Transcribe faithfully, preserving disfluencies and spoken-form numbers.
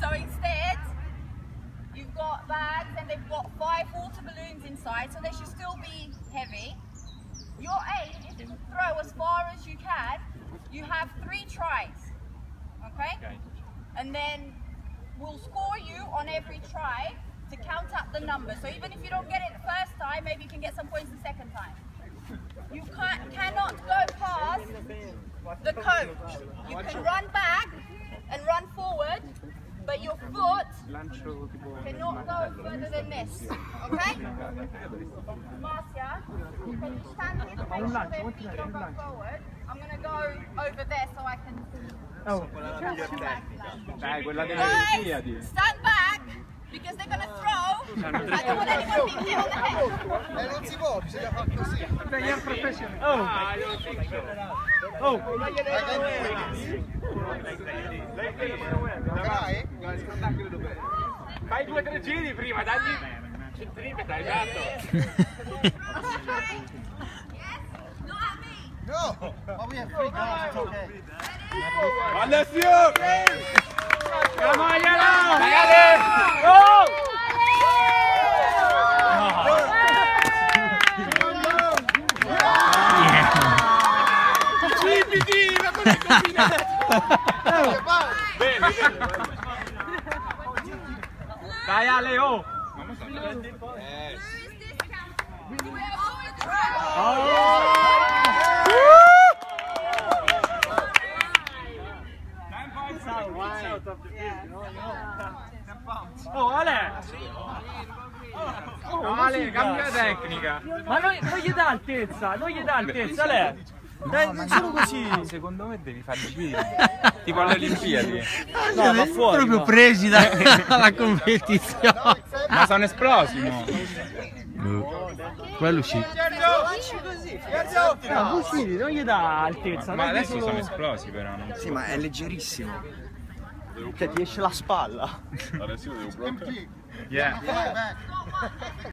So instead, you've got bags and they've got five water balloons inside, so they should still be heavy. Your aim is to throw as far as you can. You have three tries, okay? Okay. And then we'll score you on every try to count up the numbers. So even if you don't get it the first time, maybe you can get some points the second time. You can't, cannot go past the coach. You can run back and run forward, but your foot cannot go further than this. Okay? Marcia, can you stand here to make sure their feet don't go forward? I'm going to go over there so I can see. Oh. Guys, stand back because they're going to throw. I don't want anyone being hit on the head. Eh, non si può, bisogna far così. Dai, è professionale. Oh. Oh. Dai? Fai due o tre giri prima, dagli centripeto, esatto. No! Ma we have three guys, it's okay. Alessio! Camagliano! Ragazzi! Oh! Cipiti! Ma cosa hai combinato? Bene, bene. Dai Ale, oh! Oh Ale! Oh, Ale, cambia tecnica! Ma non, non gli dà altezza, non gli dà altezza, Ale! Dai, non solo così! Secondo me devi fare i giri, tipo alle Olimpiadi. No, ma fuori! Proprio no. presi dalla competizione! Ma sono esplosi, no? Quello sì. No, così, non gli dà altezza. Ma non adesso solo... sono esplosi però. Non Sì, ma è leggerissimo. Cioè ti esce la spalla. Empty. Yeah. Back.